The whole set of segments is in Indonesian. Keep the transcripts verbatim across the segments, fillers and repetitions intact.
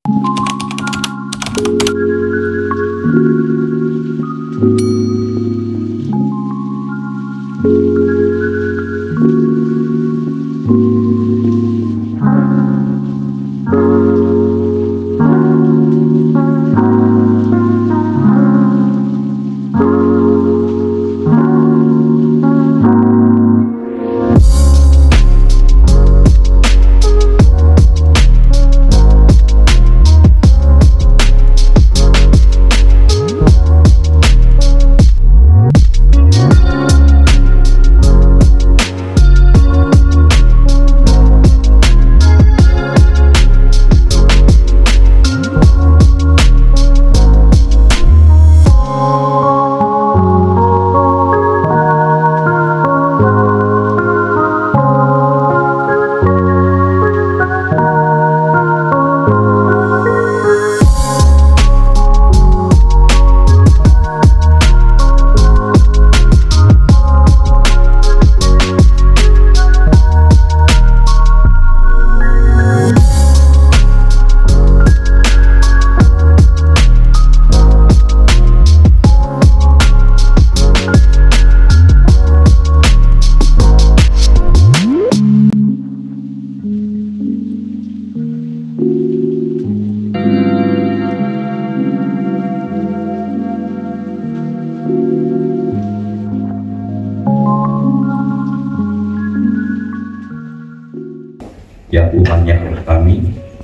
Ya Tuhan yang kami,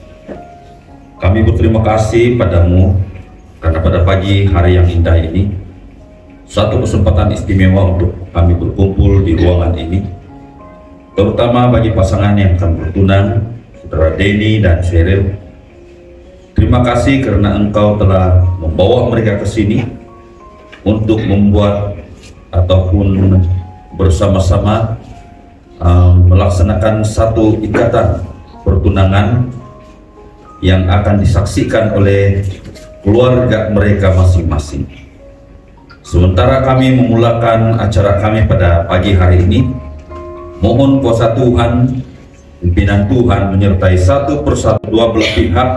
kami berterima kasih padamu karena pada pagi hari yang indah ini, satu kesempatan istimewa untuk kami berkumpul di ruangan ini, terutama bagi pasangan yang akan bertunang, Saudara Denny dan Cheryl. Terima kasih karena Engkau telah membawa mereka ke sini untuk membuat ataupun bersama-sama Um, melaksanakan satu ikatan pertunangan yang akan disaksikan oleh keluarga mereka masing-masing. Sementara kami memulakan acara kami pada pagi hari ini, mohon kuasa Tuhan, pimpinan Tuhan menyertai satu persatu dua belah pihak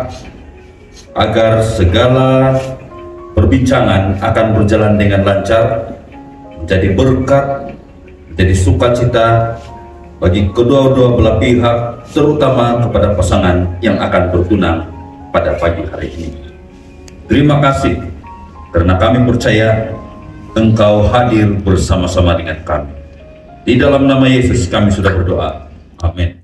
agar segala perbincangan akan berjalan dengan lancar, menjadi berkat, menjadi sukacita bagi kedua-dua belah pihak, terutama kepada pasangan yang akan bertunang pada pagi hari ini. Terima kasih karena kami percaya Engkau hadir bersama-sama dengan kami. Di dalam nama Yesus kami sudah berdoa. Amin.